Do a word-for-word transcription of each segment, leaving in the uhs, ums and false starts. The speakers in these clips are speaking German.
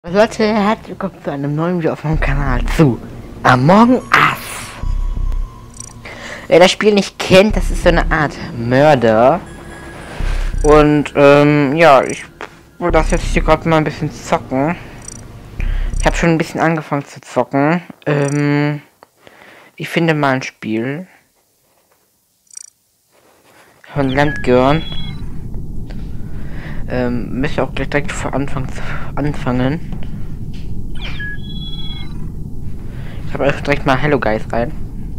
Leute, herzlich willkommen zu einem neuen Video auf meinem Kanal zu Among Us. Wer das Spiel nicht kennt, das ist so eine Art Mörder. Und ähm, ja, ich wollte das jetzt hier gerade mal ein bisschen zocken. Ich habe schon ein bisschen angefangen zu zocken. Ähm, ich finde mal ein Spiel von Landgirn. Ähm, möchte auch gleich direkt vor Anfang zu anfangen. Ich habe euch direkt mal Hello Guys rein.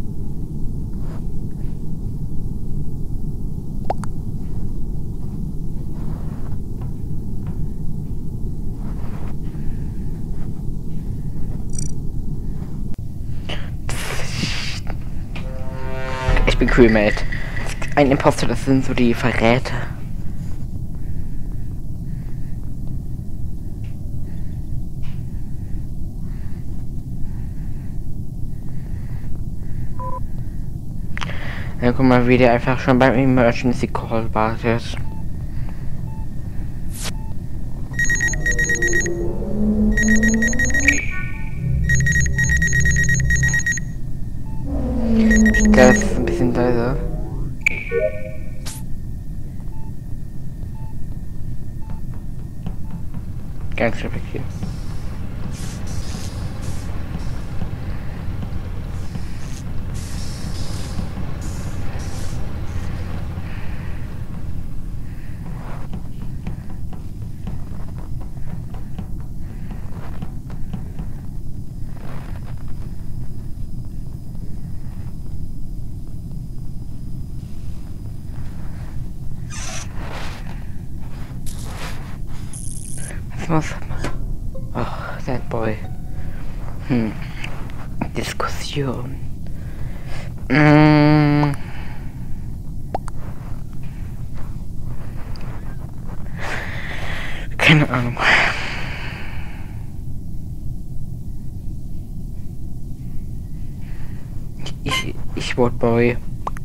Ich bin Crewmate. Ein Imposter, das sind so die Verräter. Ja, guck mal, wie der einfach schon beim Emergency Call wartet. Das ist ein bisschen leiser. Ganz schön hier. Was? Ach, that boy. Hm. Diskussion. Mm. Keine Ahnung. Ich, ich wurde Boy.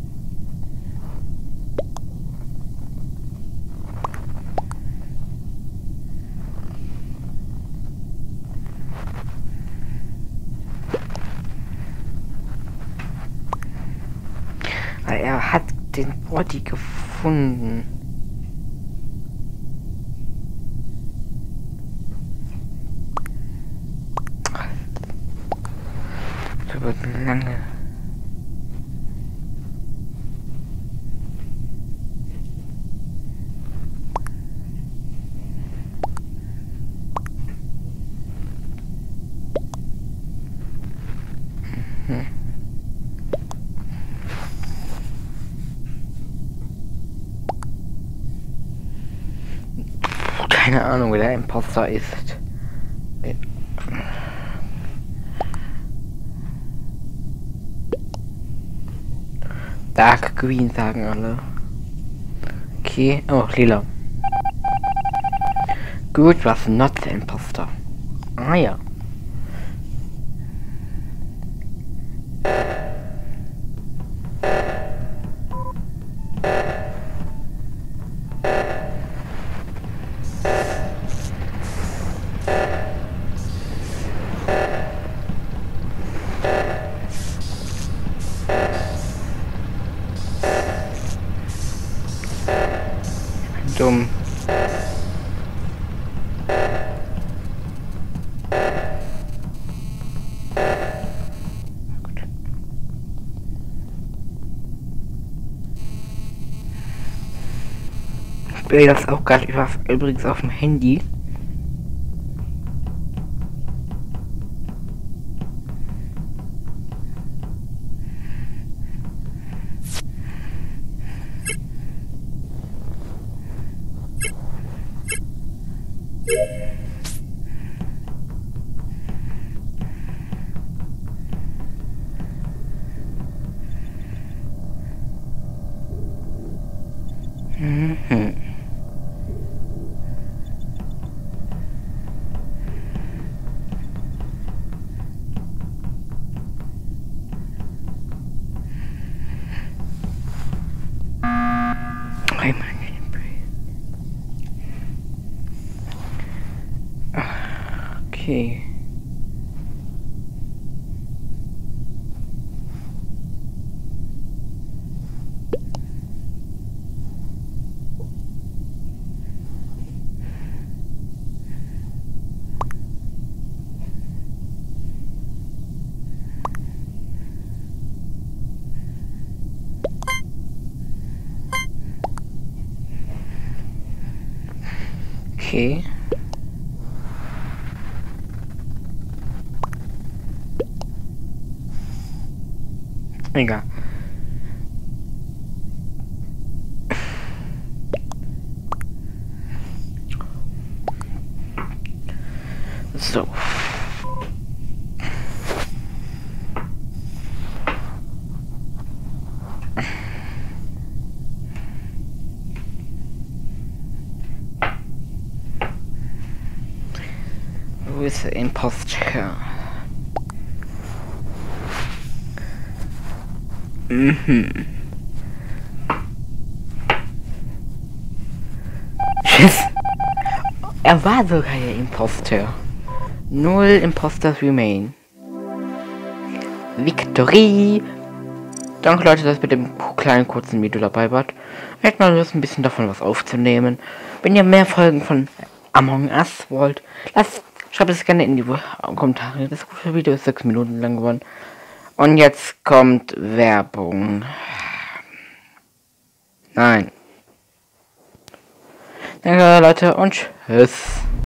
Er hat den Body gefunden. Das wird lange. Mhm. Keine Ahnung, wer der Imposter ist. Dark Green sagen alle. Okay, oh, lila. Good was not the imposter. Ah ja. Dumm. Ich spiele das auch gerade übrigens auf dem Handy. Mhm. Okay. Okay. Egal. So. Wo ist der Imposter? Mhm. Tschüss. Er war sogar der Imposter. Null Imposters remain. Victory! Danke Leute, dass ihr mit dem kleinen kurzen Video dabei wart. Ich hätte mal Lust, ein bisschen davon was aufzunehmen. Wenn ihr mehr Folgen von Among Us wollt, lasst, schreibt es gerne in die Kommentare. Das gute Video ist sechs Minuten lang geworden. Und jetzt kommt Werbung. Nein. Danke Leute und tschüss.